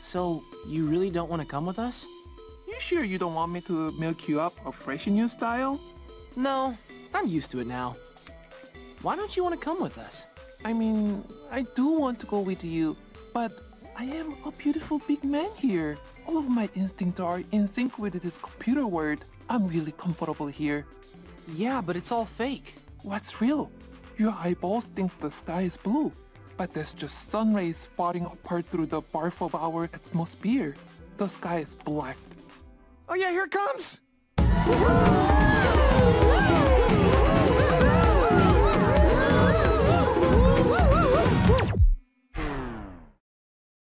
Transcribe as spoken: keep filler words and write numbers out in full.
So, you really don't want to come with us? You sure you don't want me to milk you up a fresh new style? No, I'm used to it now. Why don't you want to come with us? I mean, I do want to go with you, but I am a beautiful big man here. All of my instincts are in sync with this computer world. I'm really comfortable here. Yeah, but it's all fake. What's real? Your eyeballs think the sky is blue, but that's just sun rays falling apart through the barf of our atmosphere. The sky is black. Oh yeah, here it comes!